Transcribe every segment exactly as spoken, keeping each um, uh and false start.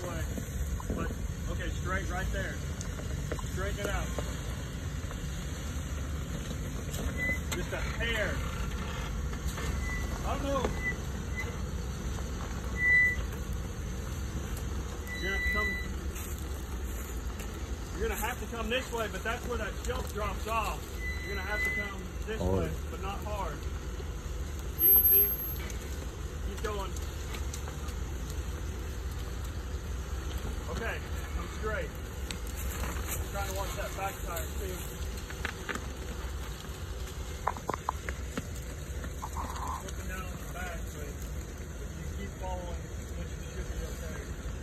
way. But, okay, straight right there. Straighten it out. Just a hair. I don't know. You're gonna come. You're gonna have to come this way, but that's where that shelf drops off. You're gonna have to come this hard. way, but not hard. Easy. Keep going. Okay, come straight. I'm trying to watch that back tire too. Looking down on the back, but if you keep following, which you should be okay.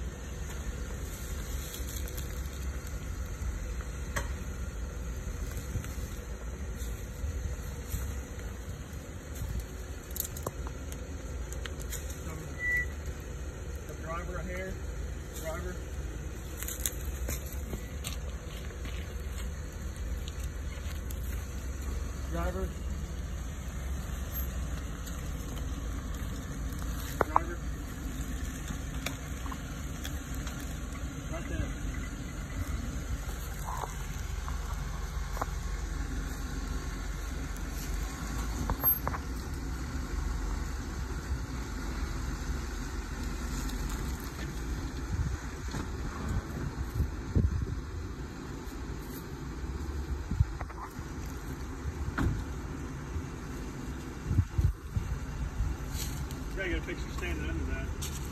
The driver a hair, driver. Driver. Driver. Right there. You gotta get a picture standing under that.